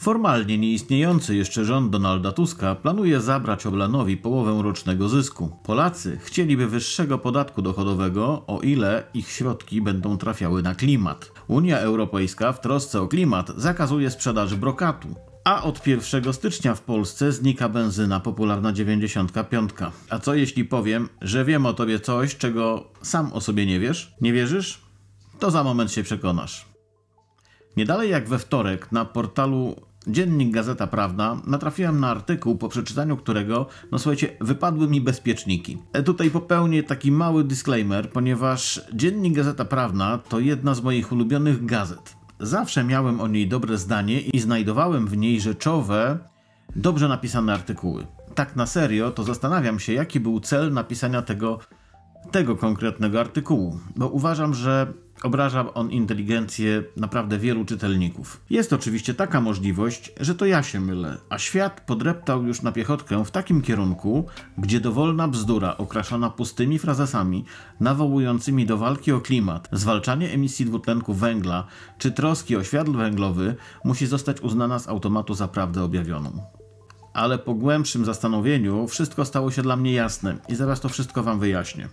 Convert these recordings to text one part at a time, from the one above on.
Formalnie nieistniejący jeszcze rząd Donalda Tuska planuje zabrać Orlenowi połowę rocznego zysku. Polacy chcieliby wyższego podatku dochodowego, o ile ich środki będą trafiały na klimat. Unia Europejska w trosce o klimat zakazuje sprzedaży brokatu. A od 1 stycznia w Polsce znika benzyna popularna 95. A co jeśli powiem, że wiem o tobie coś, czego sam o sobie nie wiesz? Nie wierzysz? To za moment się przekonasz. Nie dalej jak we wtorek na portalu Dziennik Gazeta Prawna natrafiłem na artykuł, po przeczytaniu którego, no słuchajcie, wypadły mi bezpieczniki. Tutaj popełnię taki mały disclaimer, ponieważ Dziennik Gazeta Prawna to jedna z moich ulubionych gazet. Zawsze miałem o niej dobre zdanie i znajdowałem w niej rzeczowe, dobrze napisane artykuły. Tak na serio, to zastanawiam się, jaki był cel napisania tego konkretnego artykułu, bo uważam, że obraża on inteligencję naprawdę wielu czytelników. Jest oczywiście taka możliwość, że to ja się mylę, a świat podreptał już na piechotkę w takim kierunku, gdzie dowolna bzdura okraszona pustymi frazesami nawołującymi do walki o klimat, zwalczanie emisji dwutlenku węgla czy troski o światło węglowy musi zostać uznana z automatu za prawdę objawioną. Ale po głębszym zastanowieniu wszystko stało się dla mnie jasne i zaraz to wszystko wam wyjaśnię.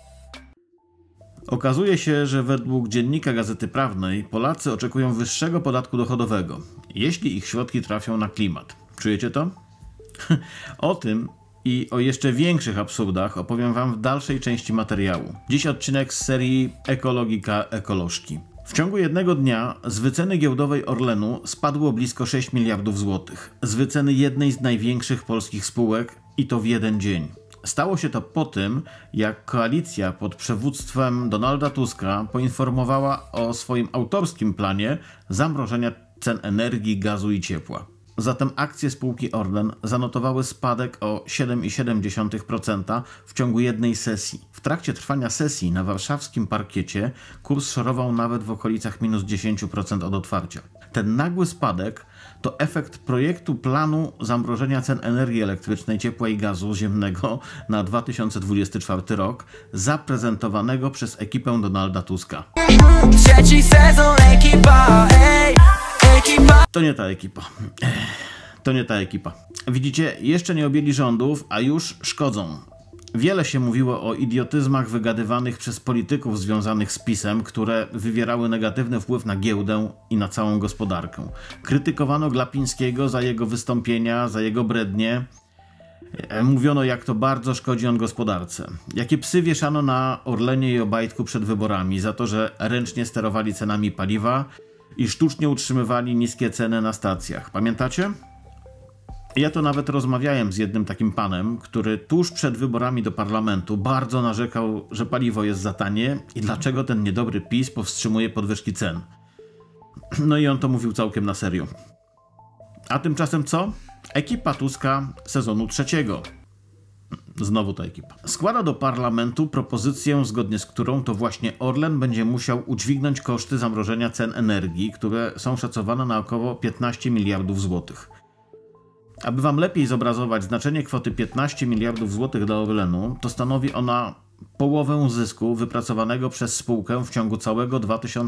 Okazuje się, że według Dziennika Gazety Prawnej Polacy oczekują wyższego podatku dochodowego, jeśli ich środki trafią na klimat. Czujecie to? O tym i o jeszcze większych absurdach opowiem wam w dalszej części materiału. Dziś odcinek z serii Ekologika Ekolożki. W ciągu jednego dnia z wyceny giełdowej Orlenu spadło blisko 6 miliardów złotych. Z wyceny jednej z największych polskich spółek i to w jeden dzień. Stało się to po tym, jak koalicja pod przewództwem Donalda Tuska poinformowała o swoim autorskim planie zamrożenia cen energii, gazu i ciepła. Zatem akcje spółki Orlen zanotowały spadek o 7,7% w ciągu jednej sesji. W trakcie trwania sesji na warszawskim parkiecie kurs szorował nawet w okolicach minus 10% od otwarcia. Ten nagły spadek to efekt projektu planu zamrożenia cen energii elektrycznej, ciepła i gazu ziemnego na 2024 rok, zaprezentowanego przez ekipę Donalda Tuska. Trzeci sezon, ekipa, ekipa. To nie ta ekipa. To nie ta ekipa. Widzicie, jeszcze nie objęli rządów, a już szkodzą. Wiele się mówiło o idiotyzmach wygadywanych przez polityków związanych z PiS-em, które wywierały negatywny wpływ na giełdę i na całą gospodarkę. Krytykowano Glapińskiego za jego wystąpienia, za jego brednie. Mówiono, jak to bardzo szkodzi on gospodarce. Jakie psy wieszano na Orlenie i Obajtku przed wyborami za to, że ręcznie sterowali cenami paliwa i sztucznie utrzymywali niskie ceny na stacjach. Pamiętacie? Ja to nawet rozmawiałem z jednym takim panem, który tuż przed wyborami do parlamentu bardzo narzekał, że paliwo jest za tanie i dlaczego ten niedobry PiS powstrzymuje podwyżki cen. No i on to mówił całkiem na serio. A tymczasem co? Ekipa Tuska sezonu trzeciego. Znowu ta ekipa. Składa do parlamentu propozycję, zgodnie z którą to właśnie Orlen będzie musiał udźwignąć koszty zamrożenia cen energii, które są szacowane na około 15 miliardów złotych. Aby wam lepiej zobrazować znaczenie kwoty 15 miliardów złotych dla Orlenu, to stanowi ona połowę zysku wypracowanego przez spółkę w ciągu całego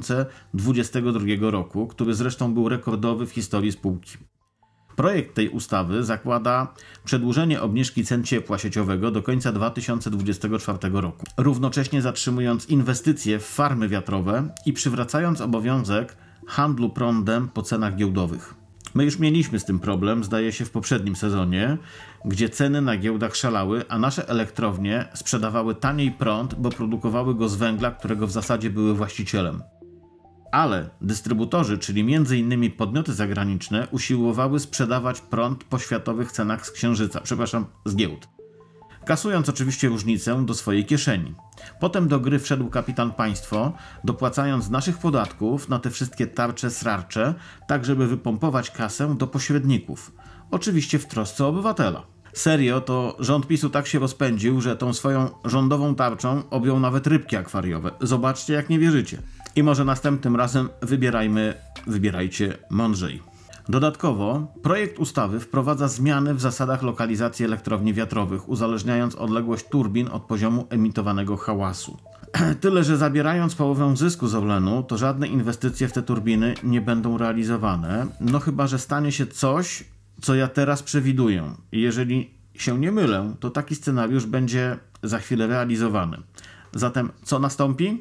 2022 roku, który zresztą był rekordowy w historii spółki. Projekt tej ustawy zakłada przedłużenie obniżki cen ciepła sieciowego do końca 2024 roku, równocześnie zatrzymując inwestycje w farmy wiatrowe i przywracając obowiązek handlu prądem po cenach giełdowych. My już mieliśmy z tym problem, zdaje się, w poprzednim sezonie, gdzie ceny na giełdach szalały, a nasze elektrownie sprzedawały taniej prąd, bo produkowały go z węgla, którego w zasadzie były właścicielem. Ale dystrybutorzy, czyli m.in. podmioty zagraniczne, usiłowały sprzedawać prąd po światowych cenach z księżyca, z giełd. Kasując oczywiście różnicę do swojej kieszeni. Potem do gry wszedł kapitan państwo, dopłacając z naszych podatków na te wszystkie tarcze srarcze, tak żeby wypompować kasę do pośredników. Oczywiście w trosce o obywatela. Serio, to rząd PiS-u tak się rozpędził, że tą swoją rządową tarczą objął nawet rybki akwariowe. Zobaczcie, jak nie wierzycie. I może następnym razem wybierajcie mądrzej. Dodatkowo projekt ustawy wprowadza zmiany w zasadach lokalizacji elektrowni wiatrowych, uzależniając odległość turbin od poziomu emitowanego hałasu. Tyle, że zabierając połowę zysku z Orlenu, to żadne inwestycje w te turbiny nie będą realizowane, no chyba że stanie się coś, co ja teraz przewiduję. I jeżeli się nie mylę, to taki scenariusz będzie za chwilę realizowany. Zatem co nastąpi?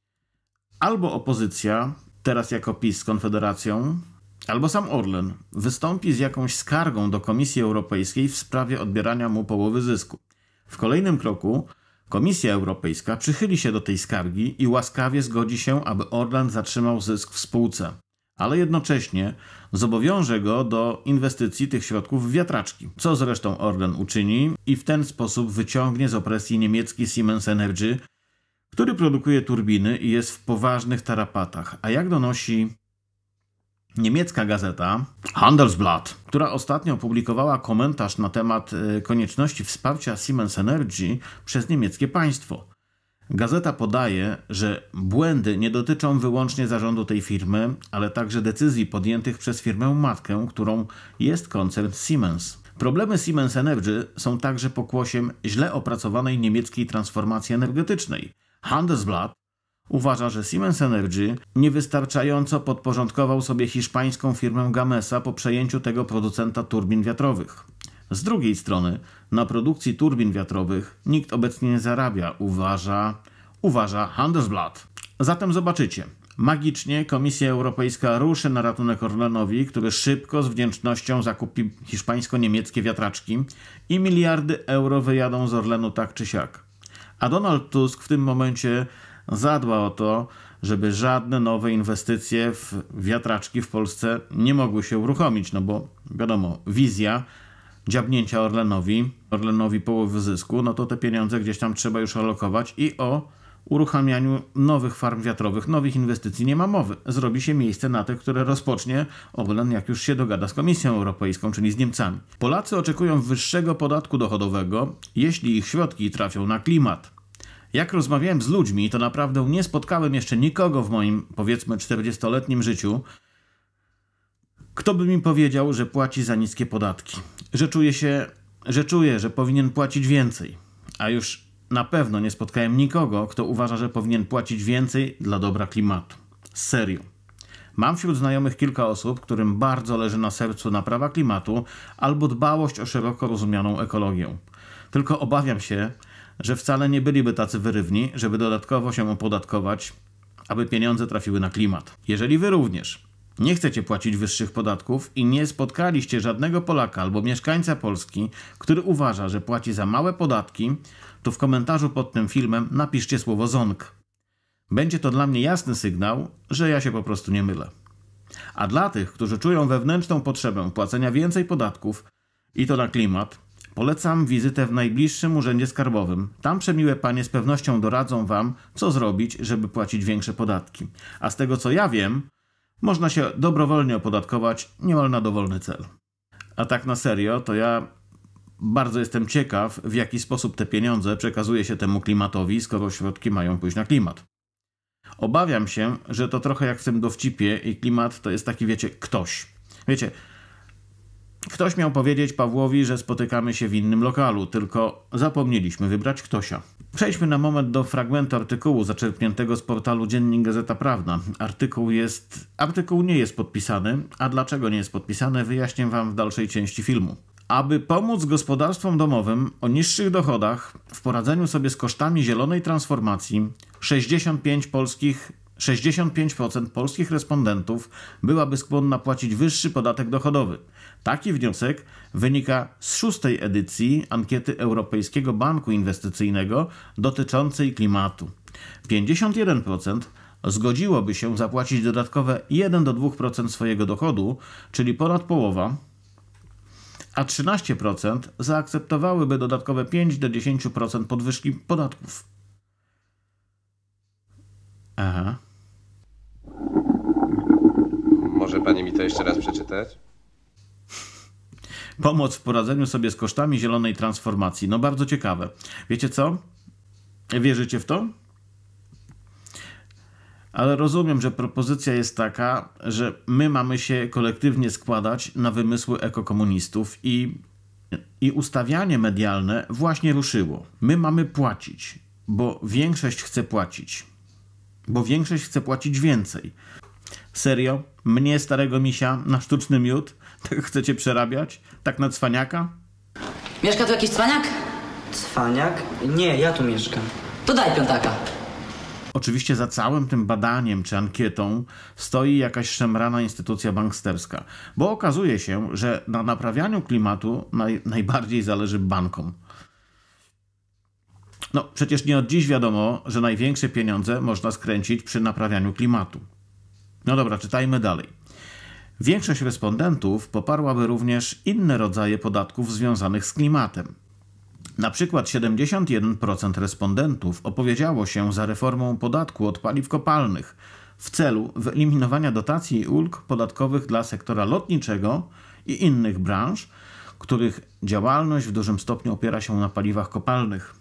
Albo opozycja, teraz jako PiS z Konfederacją, albo sam Orlen wystąpi z jakąś skargą do Komisji Europejskiej w sprawie odbierania mu połowy zysku. W kolejnym kroku Komisja Europejska przychyli się do tej skargi i łaskawie zgodzi się, aby Orlen zatrzymał zysk w spółce, ale jednocześnie zobowiąże go do inwestycji tych środków w wiatraczki, co zresztą Orlen uczyni i w ten sposób wyciągnie z opresji niemiecki Siemens Energy, który produkuje turbiny i jest w poważnych tarapatach. A jak donosi niemiecka gazeta Handelsblatt, która ostatnio opublikowała komentarz na temat konieczności wsparcia Siemens Energy przez niemieckie państwo. Gazeta podaje, że błędy nie dotyczą wyłącznie zarządu tej firmy, ale także decyzji podjętych przez firmę matkę, którą jest koncern Siemens. Problemy Siemens Energy są także pokłosiem źle opracowanej niemieckiej transformacji energetycznej. Handelsblatt uważa, że Siemens Energy niewystarczająco podporządkował sobie hiszpańską firmę Gamesa po przejęciu tego producenta turbin wiatrowych. Z drugiej strony, na produkcji turbin wiatrowych nikt obecnie nie zarabia, uważa Handelsblatt. Zatem zobaczycie. Magicznie Komisja Europejska ruszy na ratunek Orlenowi, który szybko z wdzięcznością zakupi hiszpańsko-niemieckie wiatraczki i miliardy euro wyjadą z Orlenu tak czy siak. A Donald Tusk w tym momencie zadba o to, żeby żadne nowe inwestycje w wiatraczki w Polsce nie mogły się uruchomić, no bo wiadomo, wizja dziabnięcia Orlenowi połowy zysku, no to te pieniądze gdzieś tam trzeba już alokować i o uruchamianiu nowych farm wiatrowych, nowych inwestycji nie ma mowy. Zrobi się miejsce na te, które rozpocznie Orlen, jak już się dogada z Komisją Europejską, czyli z Niemcami. Polacy oczekują wyższego podatku dochodowego, jeśli ich środki trafią na klimat. Jak rozmawiałem z ludźmi, to naprawdę nie spotkałem jeszcze nikogo w moim, powiedzmy, 40-letnim życiu, kto by mi powiedział, że płaci za niskie podatki. Że czuje, że powinien płacić więcej. A już na pewno nie spotkałem nikogo, kto uważa, że powinien płacić więcej dla dobra klimatu. Serio. Mam wśród znajomych kilka osób, którym bardzo leży na sercu naprawa klimatu albo dbałość o szeroko rozumianą ekologię. Tylko obawiam się, że wcale nie byliby tacy wyrywni, żeby dodatkowo się opodatkować, aby pieniądze trafiły na klimat. Jeżeli wy również nie chcecie płacić wyższych podatków i nie spotkaliście żadnego Polaka albo mieszkańca Polski, który uważa, że płaci za małe podatki, to w komentarzu pod tym filmem napiszcie słowo ZONG. Będzie to dla mnie jasny sygnał, że ja się po prostu nie mylę. A dla tych, którzy czują wewnętrzną potrzebę płacenia więcej podatków i to na klimat, polecam wizytę w najbliższym urzędzie skarbowym. Tam przemiłe panie z pewnością doradzą wam, co zrobić, żeby płacić większe podatki. A z tego co ja wiem, można się dobrowolnie opodatkować niemal na dowolny cel. A tak na serio, to ja bardzo jestem ciekaw, w jaki sposób te pieniądze przekazuje się temu klimatowi, skoro środki mają pójść na klimat. Obawiam się, że to trochę jak w tym dowcipie i klimat to jest taki, wiecie, ktoś. Wiecie, ktoś miał powiedzieć Pawłowi, że spotykamy się w innym lokalu, tylko zapomnieliśmy wybrać ktosia. Przejdźmy na moment do fragmentu artykułu zaczerpniętego z portalu Dziennik Gazeta Prawna. Artykuł nie jest podpisany, a dlaczego nie jest podpisany, wyjaśnię wam w dalszej części filmu. Aby pomóc gospodarstwom domowym o niższych dochodach w poradzeniu sobie z kosztami zielonej transformacji, 65% polskich respondentów byłaby skłonna płacić wyższy podatek dochodowy. Taki wniosek wynika z 6. edycji ankiety Europejskiego Banku Inwestycyjnego dotyczącej klimatu. 51% zgodziłoby się zapłacić dodatkowe 1-2% swojego dochodu, czyli ponad połowa, a 13% zaakceptowałyby dodatkowe 5-10% podwyżki podatków. Aha. Może pani mi to jeszcze raz przeczytać? Pomoc w poradzeniu sobie z kosztami zielonej transformacji. No bardzo ciekawe. Wiecie co? Wierzycie w to? Ale rozumiem, że propozycja jest taka, że my mamy się kolektywnie składać na wymysły ekokomunistów i ustawianie medialne właśnie ruszyło. My mamy płacić. bo większość chce płacić. Bo większość chce płacić więcej. Serio? Mnie, starego misia, na sztuczny miód? Tak chcecie przerabiać? Tak na cwaniaka? Mieszka tu jakiś cwaniak? Cwaniak? Nie, ja tu mieszkam. To daj piątaka. Oczywiście za całym tym badaniem czy ankietą stoi jakaś szemrana instytucja banksterska, bo okazuje się, że na naprawianiu klimatu najbardziej zależy bankom. No przecież nie od dziś wiadomo, że największe pieniądze można skręcić przy naprawianiu klimatu. No dobra, czytajmy dalej. Większość respondentów poparłaby również inne rodzaje podatków związanych z klimatem. Na przykład 71% respondentów opowiedziało się za reformą podatku od paliw kopalnych w celu wyeliminowania dotacji i ulg podatkowych dla sektora lotniczego i innych branż, których działalność w dużym stopniu opiera się na paliwach kopalnych.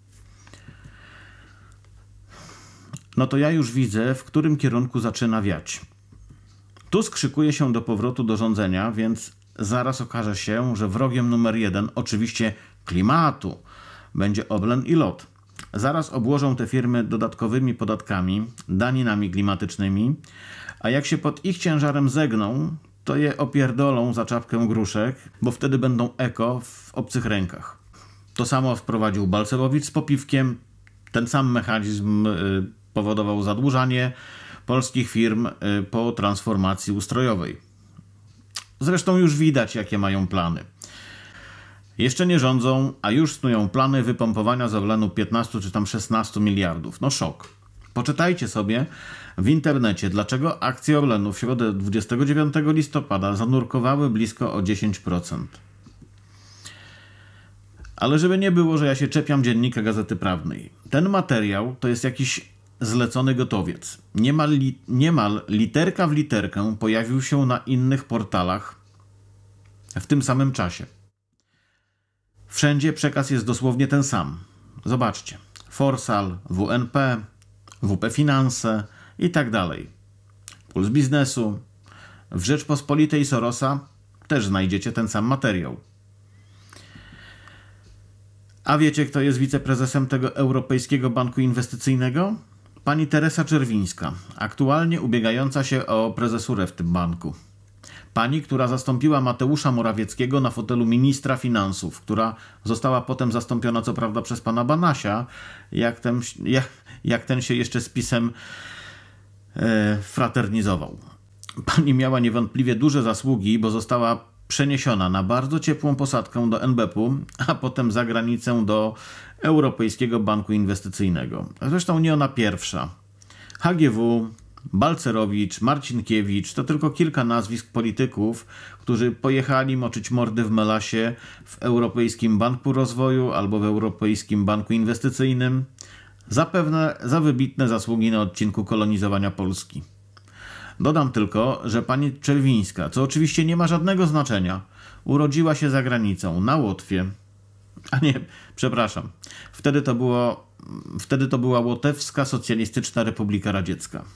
No to ja już widzę, w którym kierunku zaczyna wiać. Tusk szykuje się do powrotu do rządzenia, więc zaraz okaże się, że wrogiem numer 1, oczywiście klimatu, będzie Orlen i LOT. Zaraz obłożą te firmy dodatkowymi podatkami, daninami klimatycznymi, a jak się pod ich ciężarem zegną, to je opierdolą za czapkę gruszek, bo wtedy będą eko w obcych rękach. To samo wprowadził Balcerowicz z Popiwkiem. Ten sam mechanizm powodował zadłużanie polskich firm po transformacji ustrojowej. Zresztą już widać, jakie mają plany. Jeszcze nie rządzą, a już snują plany wypompowania z Orlenu 15 czy tam 16 miliardów. No szok. Poczytajcie sobie w internecie, dlaczego akcje Orlenu w środę 29 listopada zanurkowały blisko o 10%. Ale żeby nie było, że ja się czepiam dziennika Gazety Prawnej. Ten materiał to jest jakiś zlecony gotowiec. Niemal literka w literkę pojawił się na innych portalach w tym samym czasie. Wszędzie przekaz jest dosłownie ten sam. Zobaczcie. Forsal, WNP, WP Finanse i tak dalej. Puls Biznesu. W Rzeczpospolitej Sorosa też znajdziecie ten sam materiał. A wiecie, kto jest wiceprezesem tego Europejskiego Banku Inwestycyjnego? Pani Teresa Czerwińska, aktualnie ubiegająca się o prezesurę w tym banku. Pani, która zastąpiła Mateusza Morawieckiego na fotelu ministra finansów, która została potem zastąpiona co prawda przez pana Banasia, jak ten się jeszcze z PiS-em fraternizował. Pani miała niewątpliwie duże zasługi, bo została przeniesiona na bardzo ciepłą posadkę do NBP-u, a potem za granicę do Europejskiego Banku Inwestycyjnego. Zresztą nie ona pierwsza. HGW, Balcerowicz, Marcinkiewicz to tylko kilka nazwisk polityków, którzy pojechali moczyć mordy w melasie w Europejskim Banku Rozwoju albo w Europejskim Banku Inwestycyjnym, zapewne za wybitne zasługi na odcinku kolonizowania Polski. Dodam tylko, że pani Czerwińska, co oczywiście nie ma żadnego znaczenia, urodziła się za granicą, na Łotwie. A nie, przepraszam. Wtedy to była Łotewska Socjalistyczna Republika Radziecka.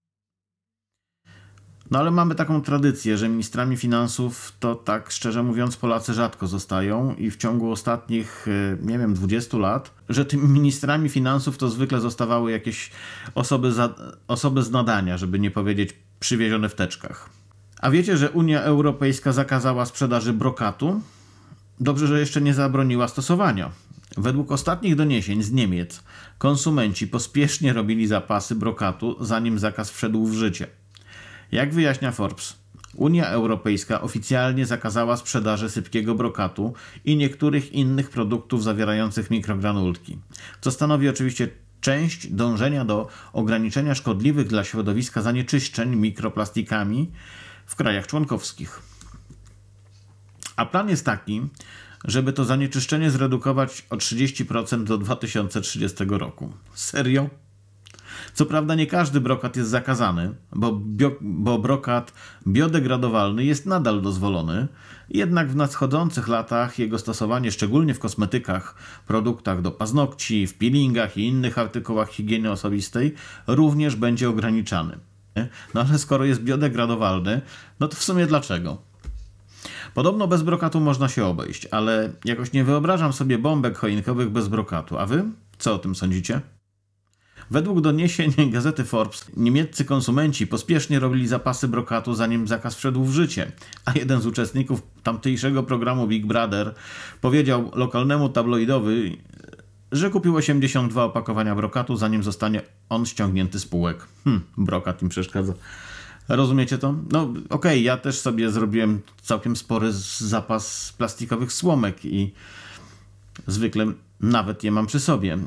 No ale mamy taką tradycję, że ministrami finansów to tak szczerze mówiąc Polacy rzadko zostają i w ciągu ostatnich, nie wiem, 20 lat, że tymi ministrami finansów to zwykle zostawały jakieś osoby z nadania, żeby nie powiedzieć przywiezione w teczkach. A wiecie, że Unia Europejska zakazała sprzedaży brokatu? Dobrze, że jeszcze nie zabroniła stosowania. Według ostatnich doniesień z Niemiec konsumenci pospiesznie robili zapasy brokatu, zanim zakaz wszedł w życie. Jak wyjaśnia Forbes, Unia Europejska oficjalnie zakazała sprzedaży sypkiego brokatu i niektórych innych produktów zawierających mikrogranulki, co stanowi oczywiście część dążenia do ograniczenia szkodliwych dla środowiska zanieczyszczeń mikroplastikami w krajach członkowskich. A plan jest taki, żeby to zanieczyszczenie zredukować o 30% do 2030 roku. Serio? Co prawda nie każdy brokat jest zakazany, bo brokat biodegradowalny jest nadal dozwolony, jednak w nadchodzących latach jego stosowanie, szczególnie w kosmetykach, produktach do paznokci, w peelingach i innych artykułach higieny osobistej, również będzie ograniczany. No ale skoro jest biodegradowalny, no to w sumie dlaczego? Podobno bez brokatu można się obejść, ale jakoś nie wyobrażam sobie bombek choinkowych bez brokatu. A wy? Co o tym sądzicie? Według doniesień gazety Forbes, niemieccy konsumenci pospiesznie robili zapasy brokatu, zanim zakaz wszedł w życie, a jeden z uczestników tamtejszego programu Big Brother powiedział lokalnemu tabloidowi, że kupił 82 opakowania brokatu, zanim zostanie on ściągnięty z półek. Brokat im przeszkadza. Rozumiecie to? No okej, ja też sobie zrobiłem całkiem spory zapas plastikowych słomek i zwykle nawet je mam przy sobie.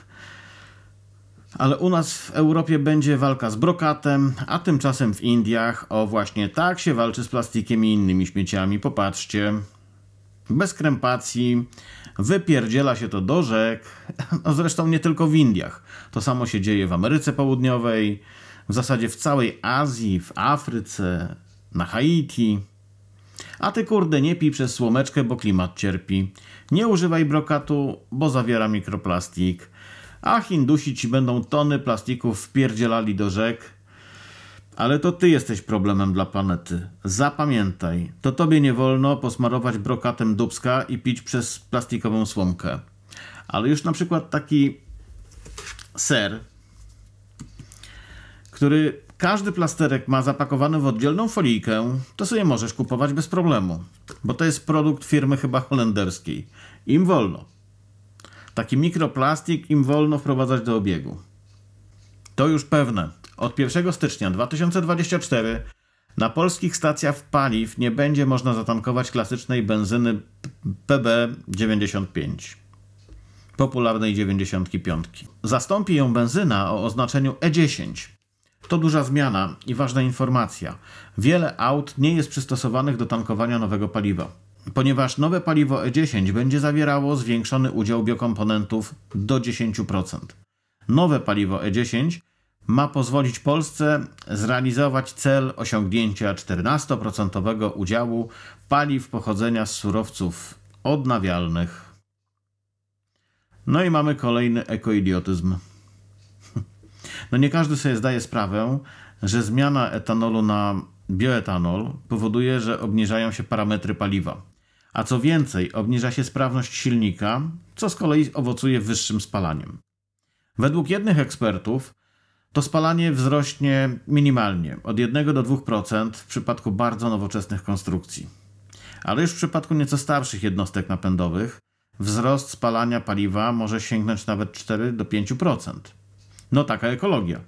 Ale u nas w Europie będzie walka z brokatem, a tymczasem w Indiach, o właśnie tak się walczy z plastikiem i innymi śmieciami. Popatrzcie, bez krępacji, wypierdziela się to do rzek, no zresztą nie tylko w Indiach. To samo się dzieje w Ameryce Południowej, w zasadzie w całej Azji, w Afryce, na Haiti. A ty kurde nie pij przez słomeczkę, bo klimat cierpi. Nie używaj brokatu, bo zawiera mikroplastik. A Hindusi ci będą tony plastików wpierdzielali do rzek. Ale to ty jesteś problemem dla planety. Zapamiętaj, to tobie nie wolno posmarować brokatem dupska i pić przez plastikową słomkę. Ale już na przykład taki ser, który każdy plasterek ma zapakowany w oddzielną folijkę, to sobie możesz kupować bez problemu. Bo to jest produkt firmy chyba holenderskiej. Im wolno. Taki mikroplastik im wolno wprowadzać do obiegu. To już pewne. Od 1 stycznia 2024 na polskich stacjach paliw nie będzie można zatankować klasycznej benzyny PB95, popularnej 95. Zastąpi ją benzyna o oznaczeniu E10. To duża zmiana i ważna informacja. Wiele aut nie jest przystosowanych do tankowania nowego paliwa, ponieważ nowe paliwo E10 będzie zawierało zwiększony udział biokomponentów do 10%. Nowe paliwo E10 ma pozwolić Polsce zrealizować cel osiągnięcia 14% udziału paliw pochodzenia z surowców odnawialnych. No i mamy kolejny ekoidiotyzm. No nie każdy sobie zdaje sprawę, że zmiana etanolu na bioetanol powoduje, że obniżają się parametry paliwa. A co więcej, obniża się sprawność silnika, co z kolei owocuje wyższym spalaniem. Według jednych ekspertów to spalanie wzrośnie minimalnie, od 1 do 2% w przypadku bardzo nowoczesnych konstrukcji. Ale już w przypadku nieco starszych jednostek napędowych wzrost spalania paliwa może sięgnąć nawet 4 do 5%. No taka ekologia.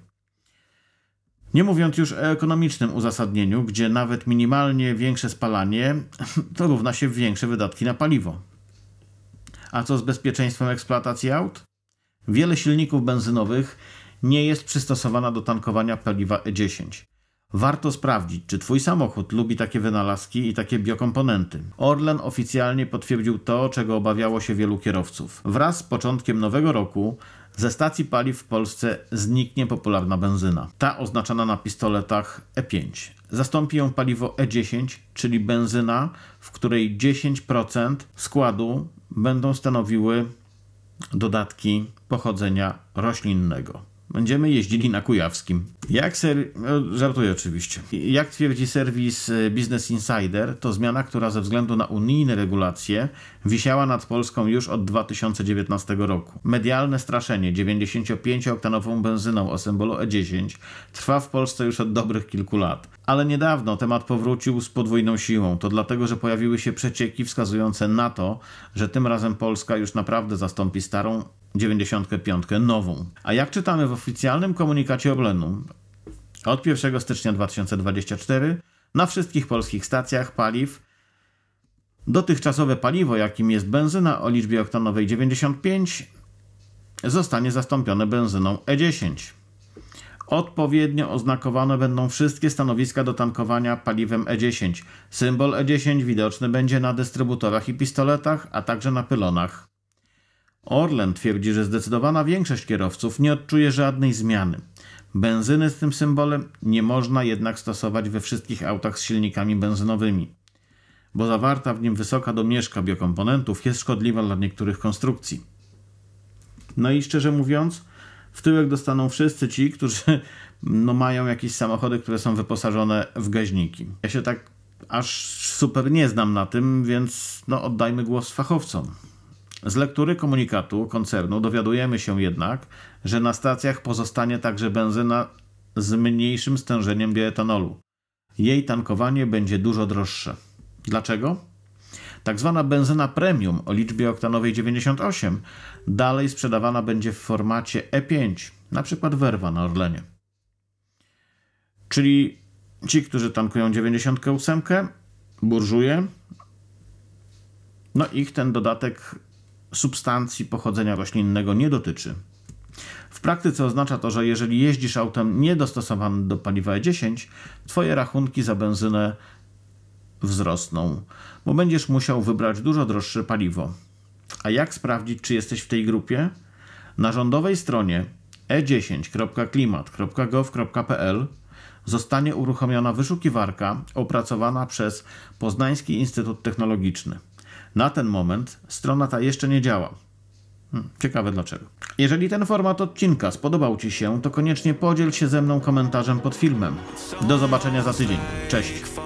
Nie mówiąc już o ekonomicznym uzasadnieniu, gdzie nawet minimalnie większe spalanie to równa się większe wydatki na paliwo. A co z bezpieczeństwem eksploatacji aut? Wiele silników benzynowych nie jest przystosowana do tankowania paliwa E10. Warto sprawdzić, czy twój samochód lubi takie wynalazki i takie biokomponenty. Orlen oficjalnie potwierdził to, czego obawiało się wielu kierowców. Wraz z początkiem nowego roku ze stacji paliw w Polsce zniknie popularna benzyna. Ta oznaczona na pistoletach E5. Zastąpi ją paliwo E10, czyli benzyna, w której 10% składu będą stanowiły dodatki pochodzenia roślinnego. Będziemy jeździli na Kujawskim. Żartuję oczywiście. Jak twierdzi serwis Business Insider, to zmiana, która ze względu na unijne regulacje wisiała nad Polską już od 2019 roku. Medialne straszenie 95-oktanową benzyną o symbolu E10 trwa w Polsce już od dobrych kilku lat. Ale niedawno temat powrócił z podwójną siłą. To dlatego, że pojawiły się przecieki wskazujące na to, że tym razem Polska już naprawdę zastąpi starą 95 nową. A jak czytamy w oficjalnym komunikacie Orlenu, od 1 stycznia 2024 na wszystkich polskich stacjach paliw dotychczasowe paliwo, jakim jest benzyna o liczbie oktanowej 95, zostanie zastąpione benzyną E10. Odpowiednio oznakowane będą wszystkie stanowiska do tankowania paliwem E10. Symbol E10 widoczny będzie na dystrybutorach i pistoletach, a także na pylonach. Orlen twierdzi, że zdecydowana większość kierowców nie odczuje żadnej zmiany. Benzyny z tym symbolem nie można jednak stosować we wszystkich autach z silnikami benzynowymi, bo zawarta w nim wysoka domieszka biokomponentów jest szkodliwa dla niektórych konstrukcji. No i szczerze mówiąc, w tyłek dostaną wszyscy ci, którzy mają jakieś samochody, które są wyposażone w gaźniki. Ja się tak aż super nie znam na tym, więc no, oddajmy głos fachowcom. Z lektury komunikatu koncernu dowiadujemy się jednak, że na stacjach pozostanie także benzyna z mniejszym stężeniem bioetanolu. Jej tankowanie będzie dużo droższe. Dlaczego? Tak zwana benzyna premium o liczbie oktanowej 98 dalej sprzedawana będzie w formacie E5, na przykład Werwa na Orlenie. Czyli ci, którzy tankują 98, burżuje, no ich ten dodatek substancji pochodzenia roślinnego nie dotyczy. W praktyce oznacza to, że jeżeli jeździsz autem niedostosowanym do paliwa E10, twoje rachunki za benzynę wzrosną, bo będziesz musiał wybrać dużo droższe paliwo. A jak sprawdzić, czy jesteś w tej grupie? Na rządowej stronie e10.klimat.gov.pl zostanie uruchomiona wyszukiwarka opracowana przez Poznański Instytut Technologiczny. Na ten moment strona ta jeszcze nie działa. Ciekawe dlaczego. Jeżeli ten format odcinka spodobał Ci się, to koniecznie podziel się ze mną komentarzem pod filmem. Do zobaczenia za tydzień. Cześć!